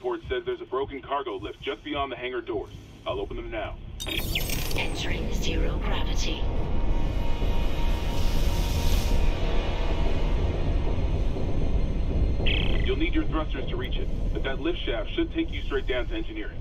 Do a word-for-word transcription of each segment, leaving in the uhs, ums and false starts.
report says there's a broken cargo lift just beyond the hangar doors. I'll open them now. Entering zero gravity. You'll need your thrusters to reach it, but that lift shaft should take you straight down to engineering.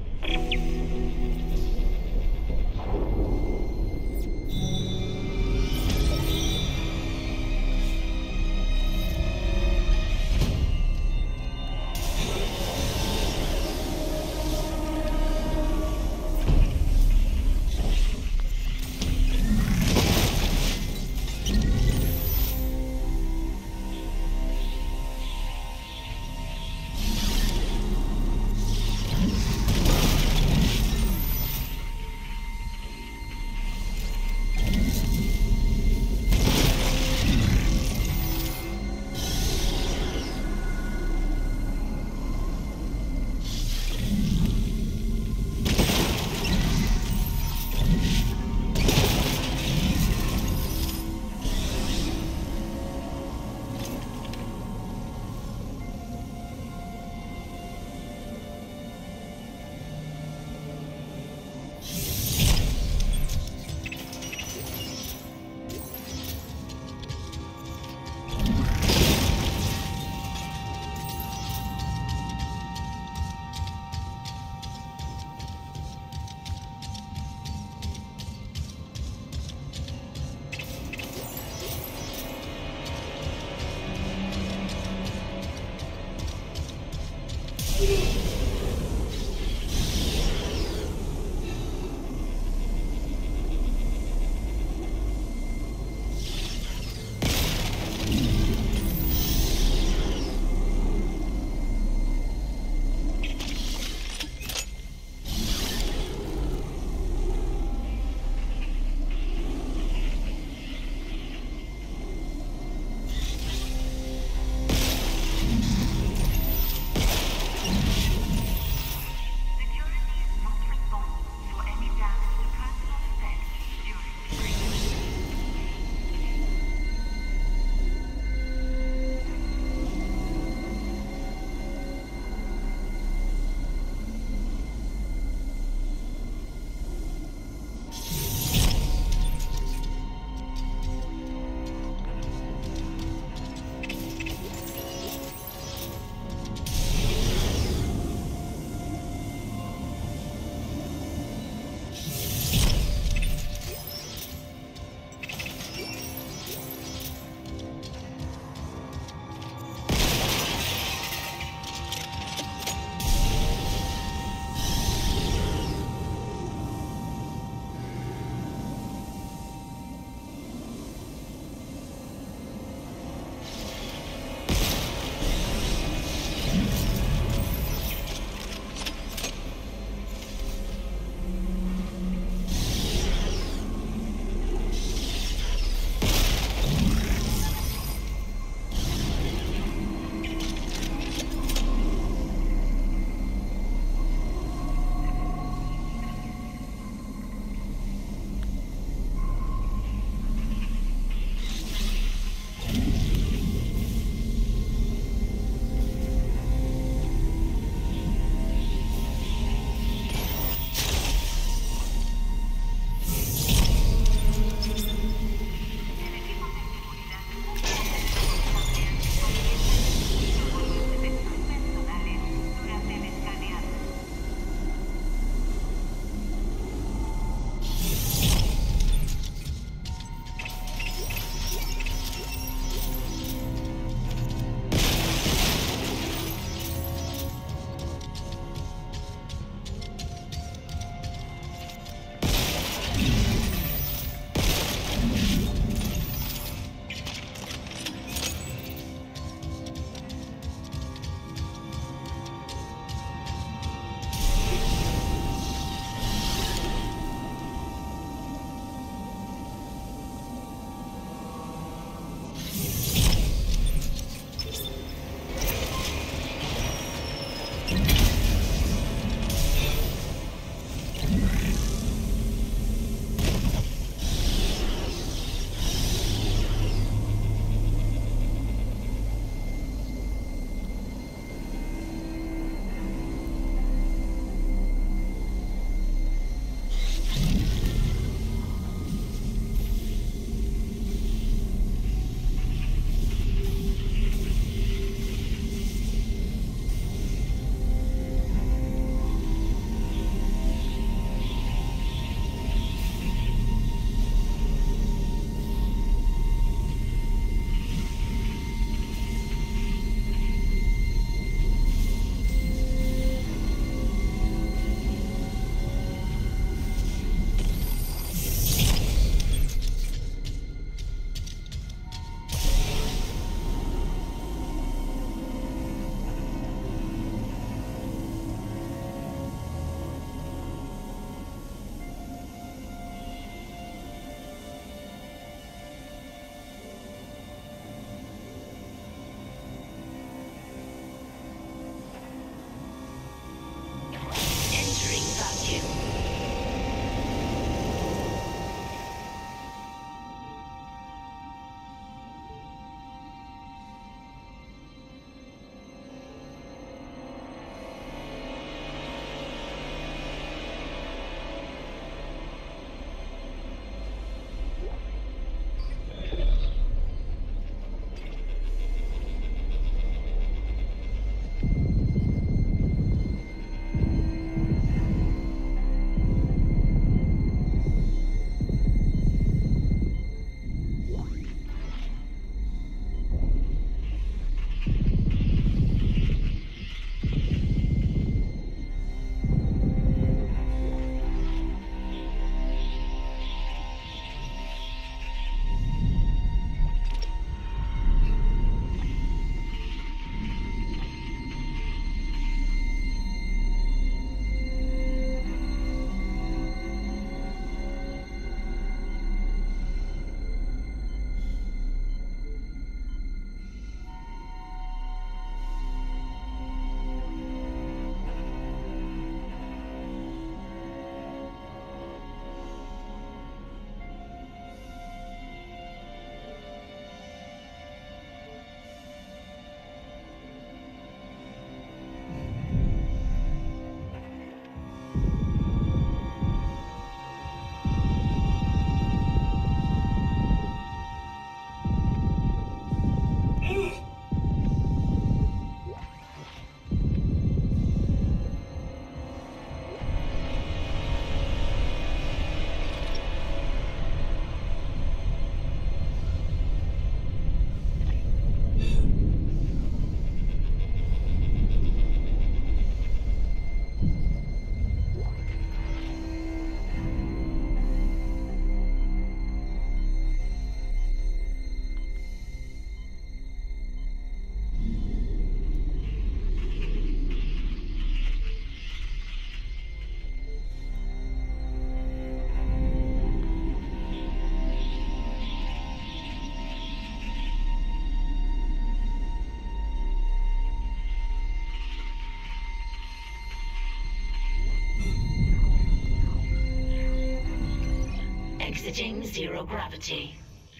Exiting zero gravity.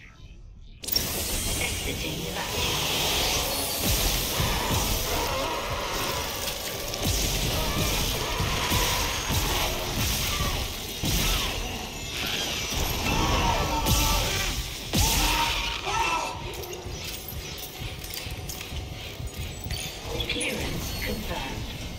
Exiting vacuum. Clearance confirmed.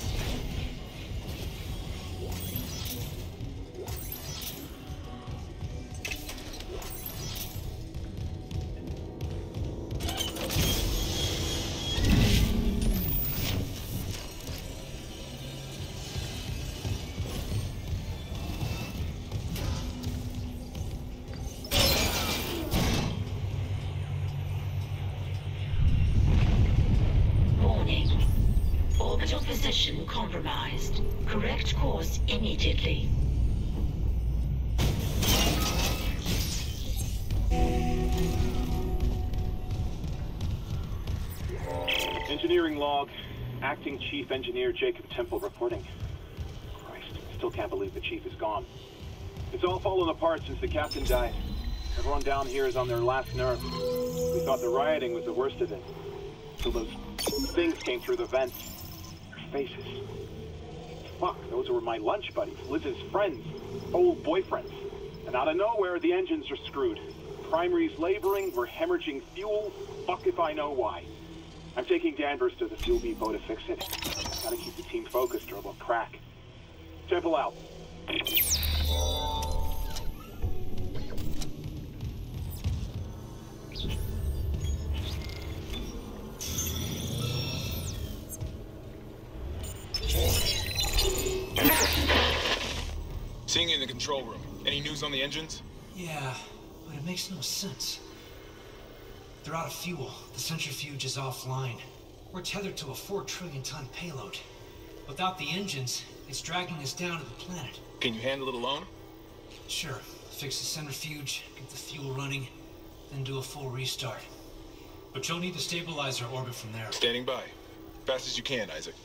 Orbital position compromised. Correct course immediately. Engineering log. Acting Chief Engineer Jacob Temple reporting. Christ, still can't believe the Chief is gone. It's all fallen apart since the Captain died. Everyone down here is on their last nerve. We thought the rioting was the worst of it. Till those things came through the vents. Faces. Fuck, those were my lunch buddies, Liz's friends, old boyfriends. And out of nowhere, the engines are screwed. Primary's laboring, we're hemorrhaging fuel. Fuck if I know why. I'm taking Danvers to the fuel depot to fix it. Gotta keep the team focused or we'll crack. Temple out. Seeing you in the control room. Any news on the engines? Yeah, but it makes no sense. They're out of fuel. The centrifuge is offline. We're tethered to a four trillion ton payload. Without the engines, it's dragging us down to the planet. Can you handle it alone? Sure. Fix the centrifuge, get the fuel running, then do a full restart. But you'll need to stabilize our orbit from there. Standing by. Fast as you can, Isaac.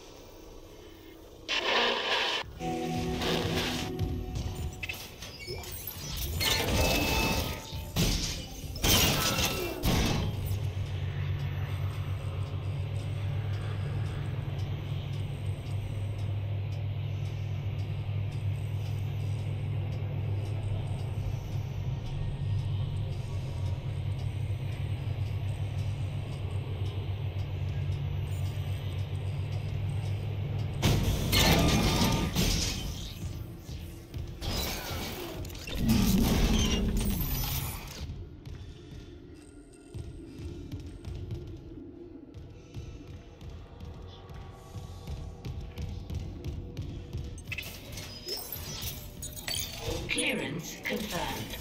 Clearance confirmed.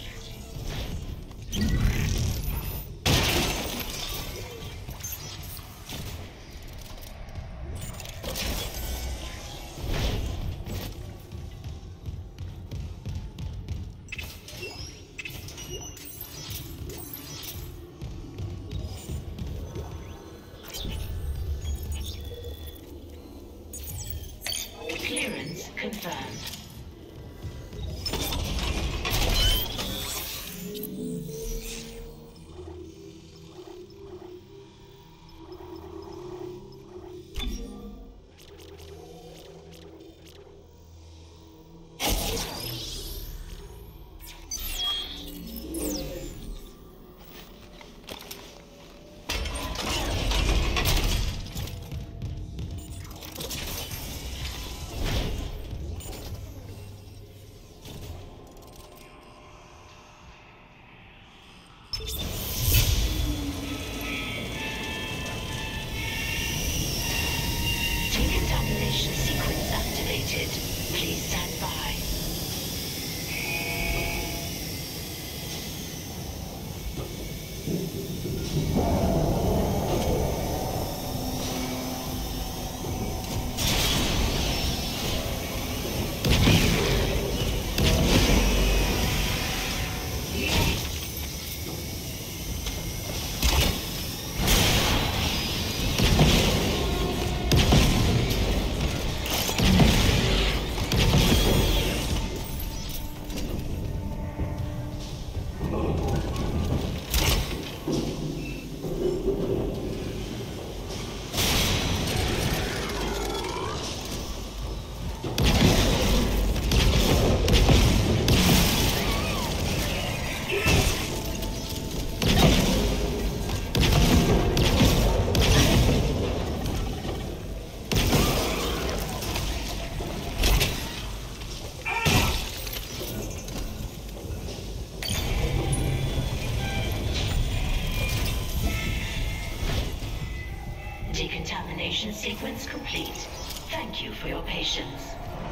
Clearance confirmed. Decontamination sequence complete. Thank you for your patience.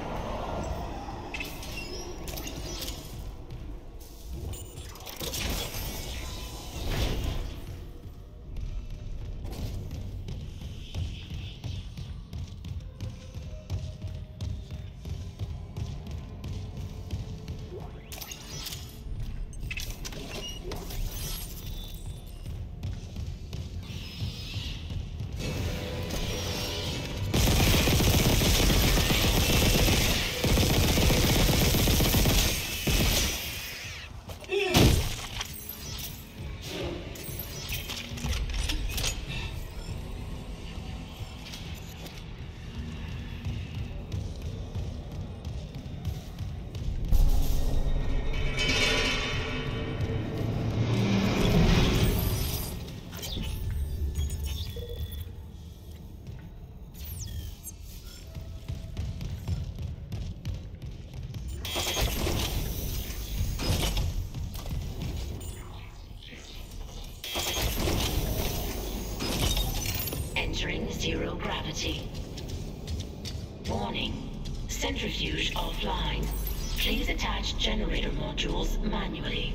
Entering zero gravity. Warning. Centrifuge offline. Please attach generator modules manually.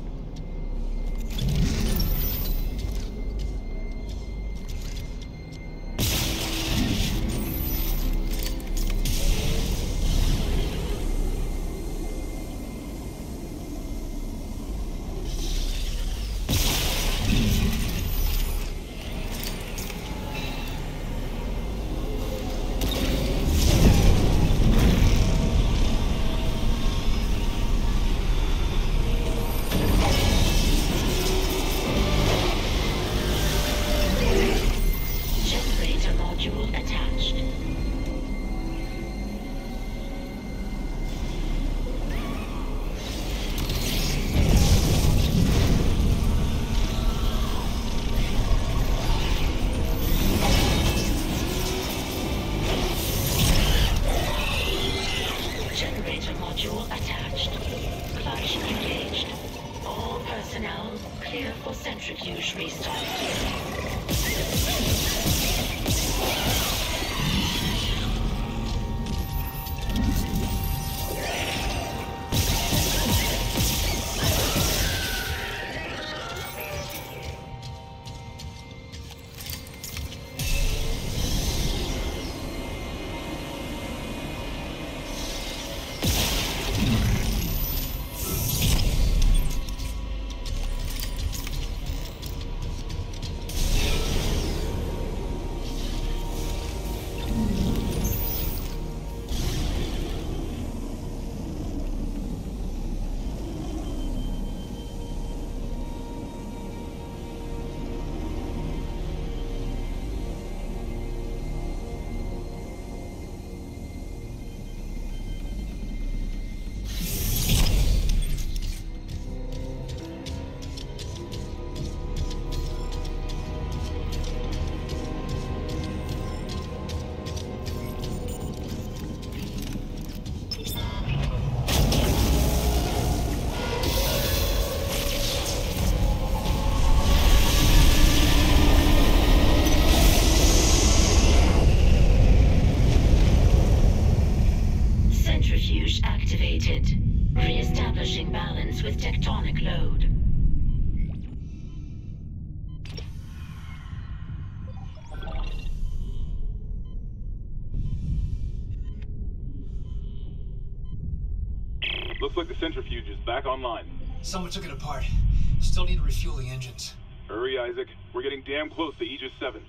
Centrifuge restart. Centrifuge activated. Re-establishing balance with tectonic load. Looks like the centrifuge is back online. Someone took it apart. Still need to refuel the engines. Hurry, Isaac. We're getting damn close to Aegis seven.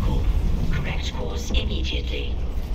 critical. Correct course immediately.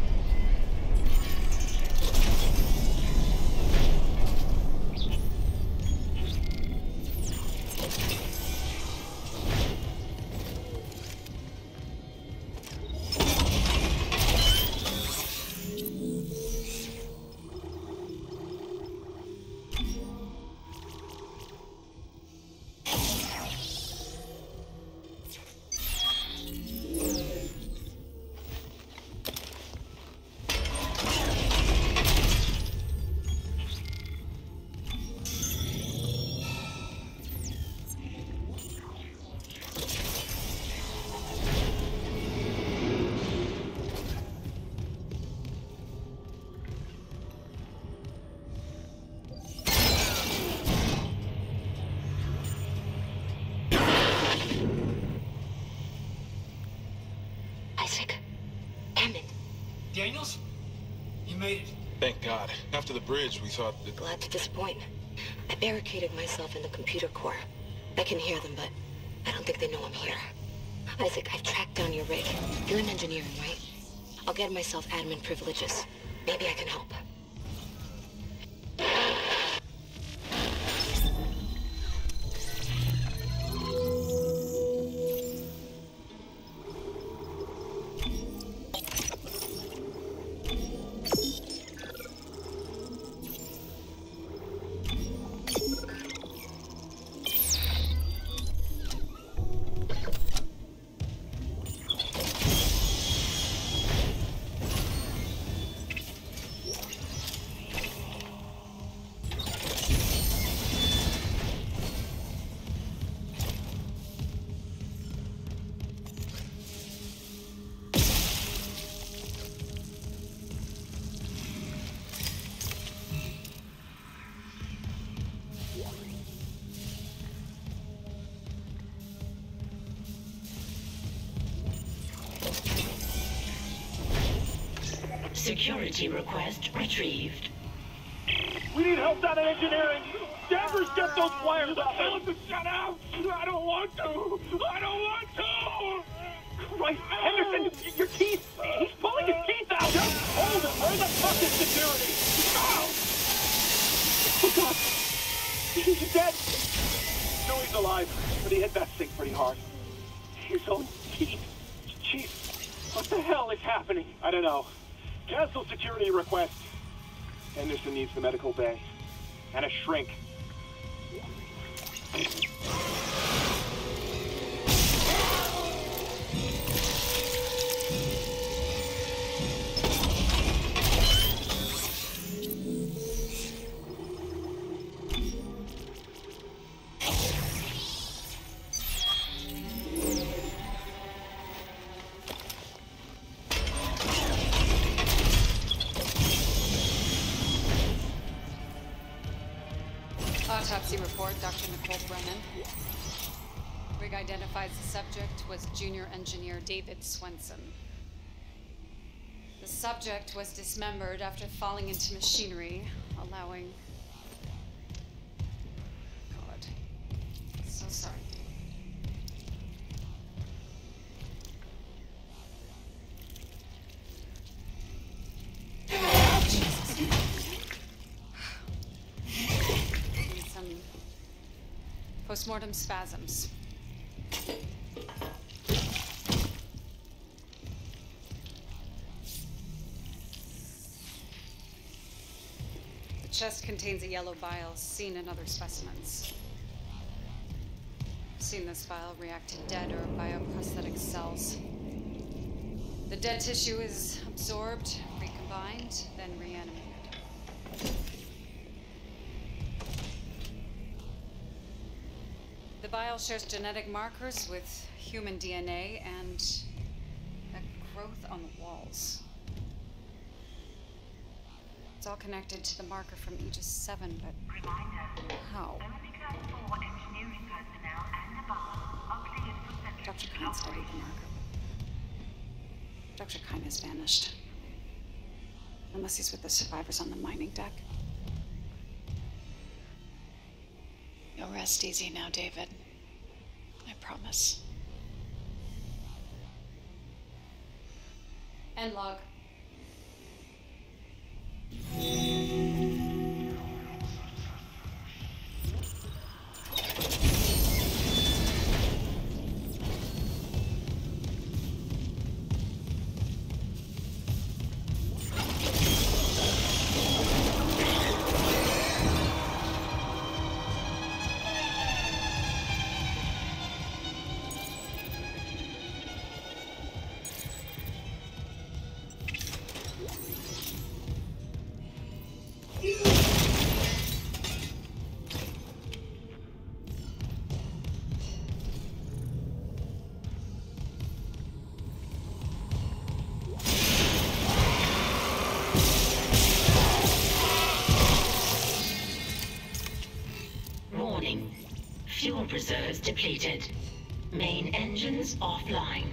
Daniels? You made it. Thank God. After the bridge, we thought that... Glad to disappoint. I barricaded myself in the computer core. I can hear them, but I don't think they know I'm here. Isaac, I've tracked down your rig. You're in engineering, right? I'll get myself admin privileges. Maybe I can help. Security request retrieved. We need help down in engineering! Danvers, get those wires up! Tell him to shut out! I don't want to! I don't want to! Christ, Henderson, your teeth! He's pulling his teeth out! Just hold it! Where the fuck is security? Oh! Oh God! He's dead! No, he's alive, but he hit that thing pretty hard. His own teeth. Chief, what the hell is happening? I don't know. Cancel security request. Henderson needs the medical bay. And a shrink. Autopsy report, Doctor Nicole Brennan. Rig identifies the subject was junior engineer David Swenson. The subject was dismembered after falling into machinery, allowing... God. So sorry. Postmortem spasms. The chest contains a yellow bile seen in other specimens. I've seen this bile react to dead or bioprosthetic cells. The dead tissue is absorbed, recombined, then reanimated. The bile shares genetic markers with human D N A and a growth on the walls. It's all connected to the marker from Aegis seven, but Reminder. how? Only class four engineering personnel and the bar are cleared for secondary Doctor Kine studied the marker. Doctor Kine has vanished. Unless he's with the survivors on the mining deck. You'll rest easy now, David. I promise. End log. Warning. Fuel reserves depleted. Main engines offline.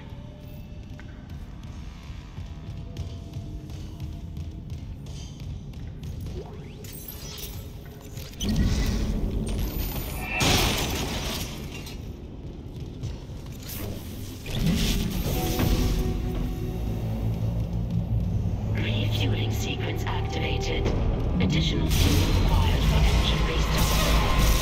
Refueling sequence activated. Additional fuel required for engine restart.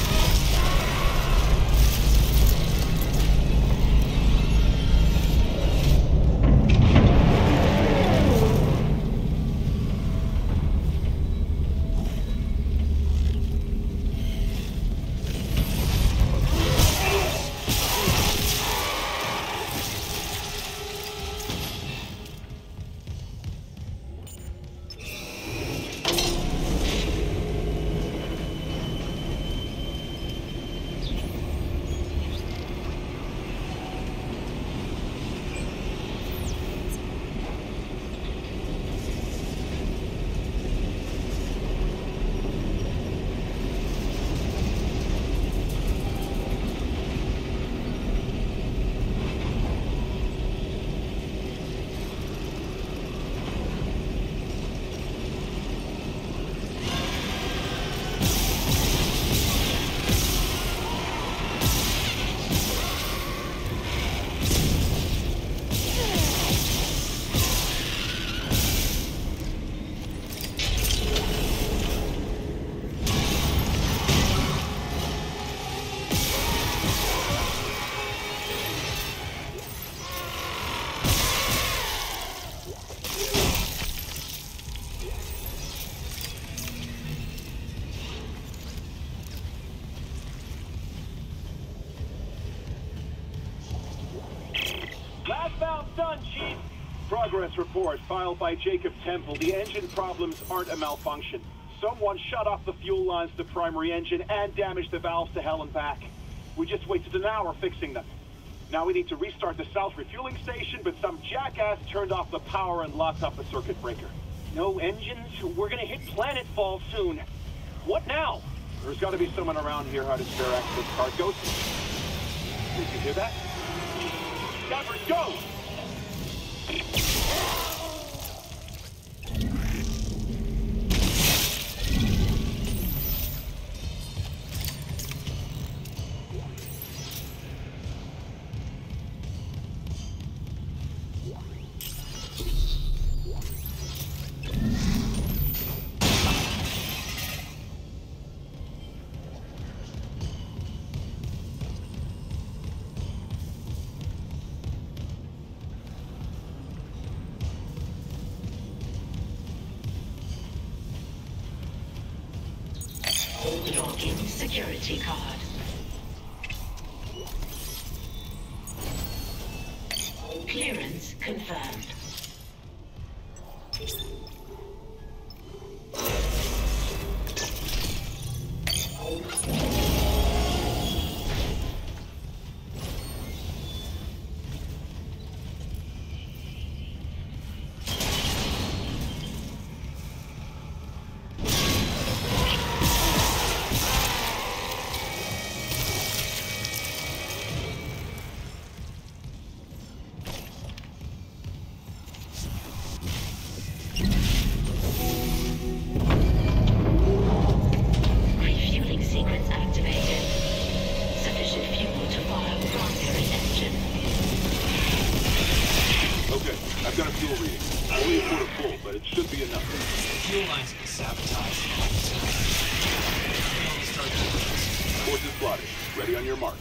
Last done, Chief. Progress report filed by Jacob Temple. The engine problems aren't a malfunction. Someone shut off the fuel lines to the primary engine and damaged the valves to hell and back. We just wasted an hour fixing them. Now we need to restart the south refueling station, but some jackass turned off the power and locked up the circuit breaker. No engines? We're gonna hit planetfall soon. What now? There's gotta be someone around here how to spare access card. Ghost. Did you hear that? Stafford, go! Login security card. Clearance confirmed. I've got a fuel reading. Only a quarter full, but it should be enough. Fuel lines get sabotaged. We'll start the Forces plotted. Ready on your mark.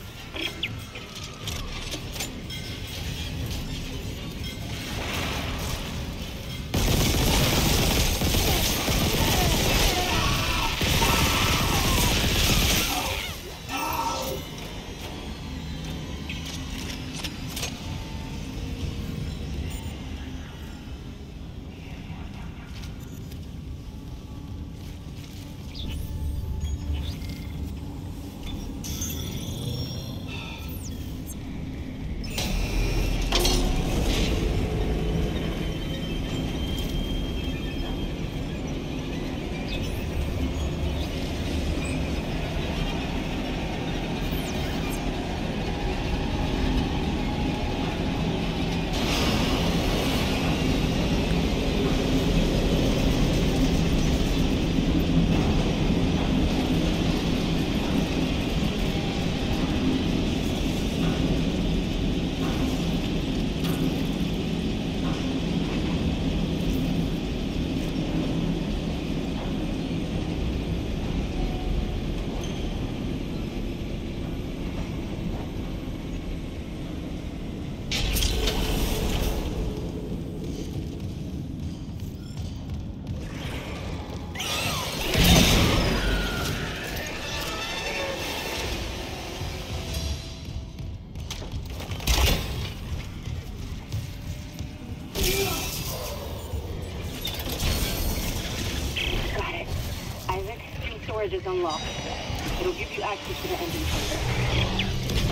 Storage is unlocked. It'll give you access to the engine chamber.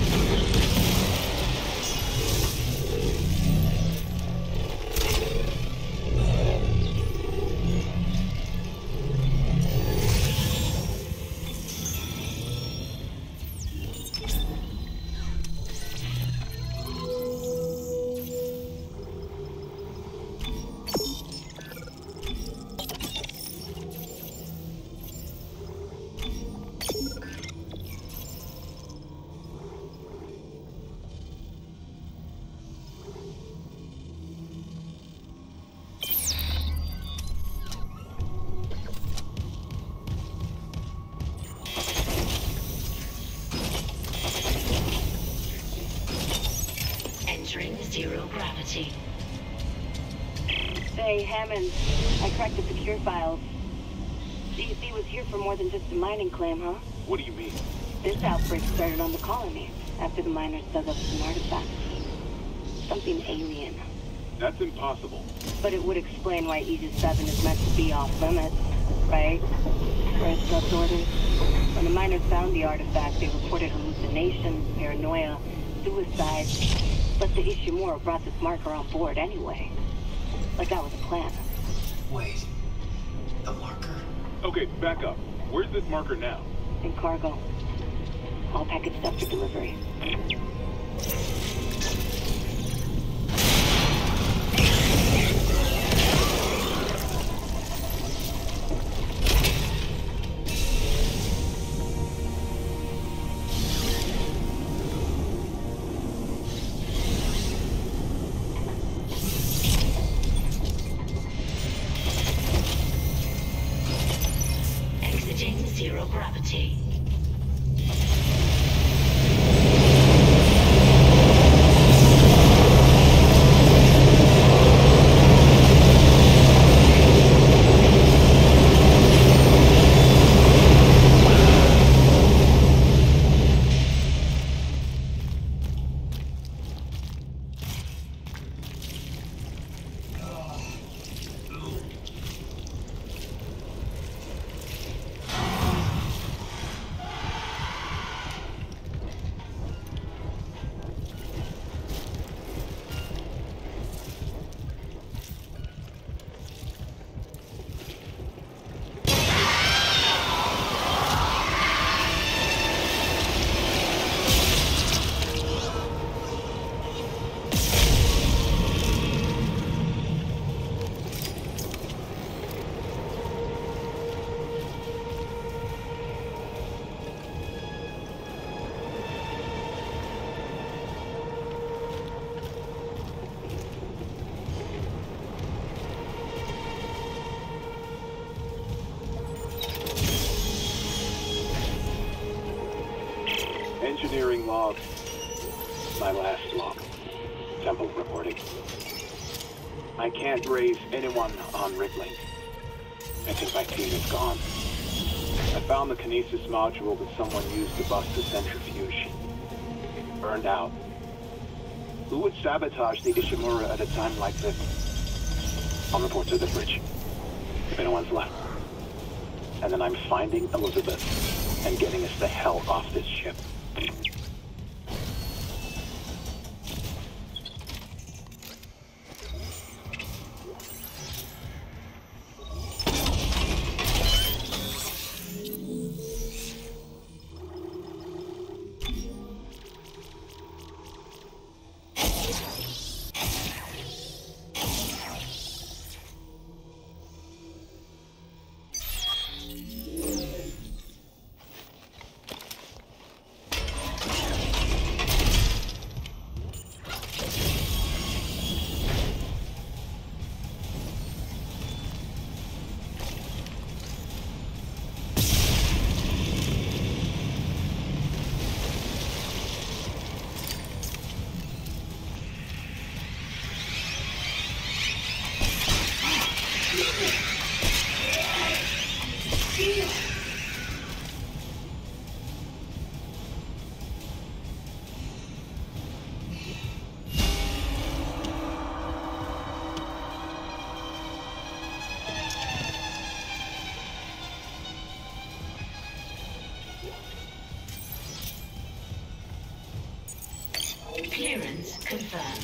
Entering zero gravity. Say, Hammond, I cracked the secure files. D C was here for more than just a mining claim, huh? What do you mean? This outbreak started on the colony, after the miners dug up some artifacts. Something alien. That's impossible. But it would explain why Aegis seven is meant to be off limits, right? First God's orders. When the miners found the artifact, they reported hallucinations, paranoia, suicide. But the Ishimura brought this marker on board anyway. Like that was a plan. Wait. The marker? Okay, back up. Where's this marker now? In cargo. All packaged up for delivery. Exiting zero gravity. Engineering log. My last log. Temple reporting. I can't raise anyone on Ripley. I think my team is gone. I found the kinesis module that someone used to bust the centrifuge. Burned out. Who would sabotage the Ishimura at a time like this? I'll report to the bridge. If anyone's left. And then I'm finding Elizabeth and getting us the hell off this ship. Clearance confirmed.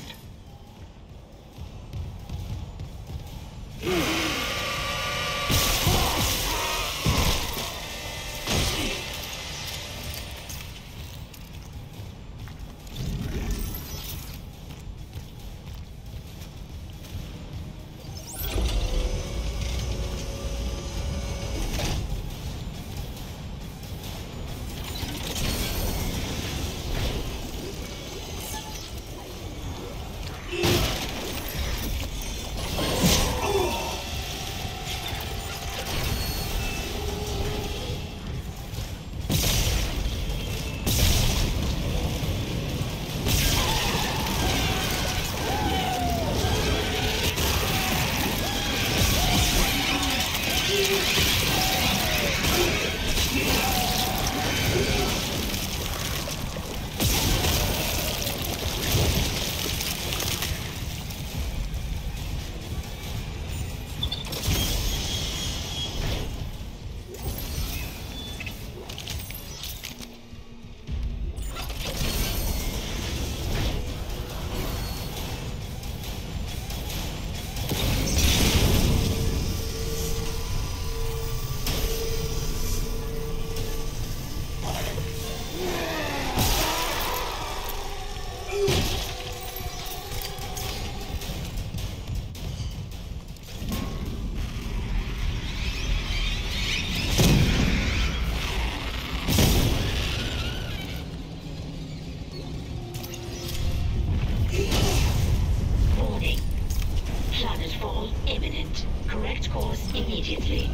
Immediately.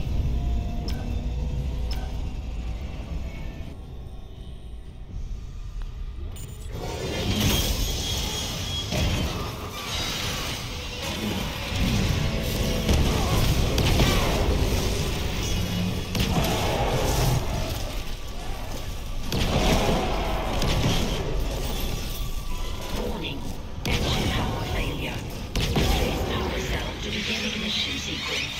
Warning. Engine power failure. Place power cell to begin ignition sequence.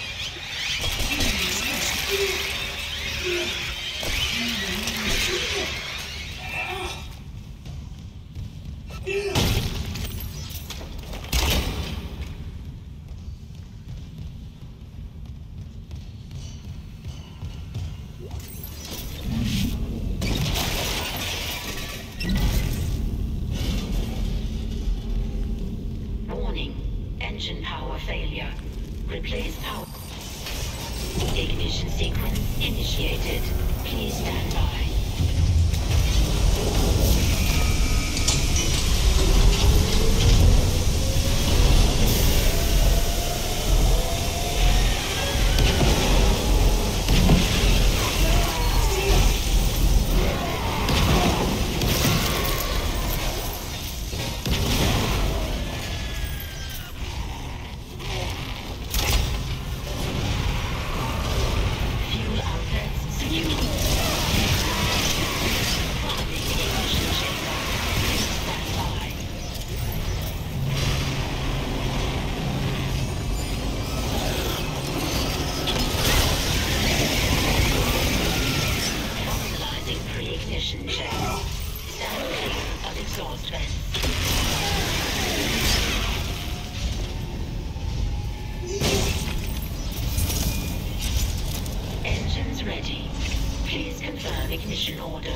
Warning. Engine power failure. Replace power. Ignition sequence initiated. Please stand by. ignition order.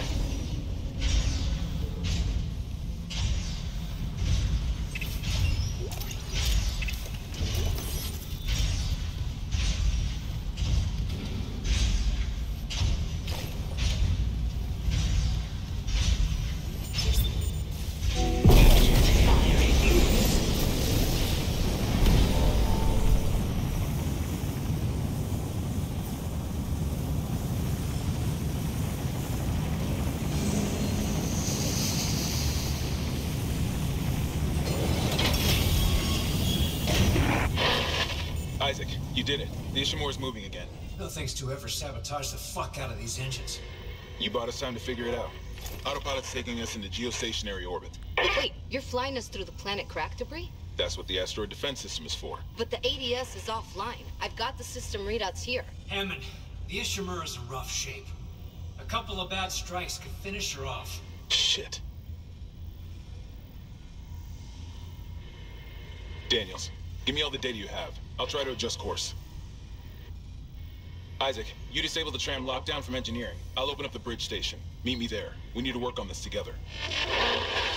Isaac, you did it. The Ishimura's moving again. No thanks to whoever sabotaged the fuck out of these engines. You bought us time to figure it out. Autopilot's taking us into geostationary orbit. Wait, you're flying us through the planet crack debris? That's what the asteroid defense system is for. But the A D S is offline. I've got the system readouts here. Hammond, the Ishimura's in rough shape. A couple of bad strikes could finish her off. Shit. Daniels, give me all the data you have. I'll try to adjust course. Isaac, you disable the tram lockdown from engineering. I'll open up the bridge station. Meet me there. We need to work on this together.